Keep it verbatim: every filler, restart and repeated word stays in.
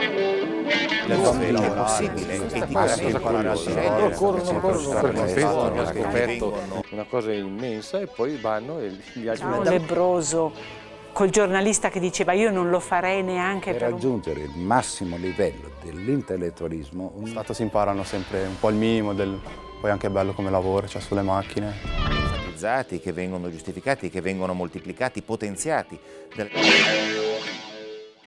Dove è possibile e di cosa imparare a scegliere, corrono, corrono, perché hanno scoperto vengono. una cosa immensa e poi vanno e gli altri... Un lebbroso col giornalista che diceva io non lo farei neanche Per per raggiungere il massimo livello dell'intellettualismo... In Stato si imparano sempre un po' il minimo, del... poi è anche bello come lavoro, cioè sulle macchine. Enfatizzati, che vengono giustificati, che vengono moltiplicati, potenziati. Del...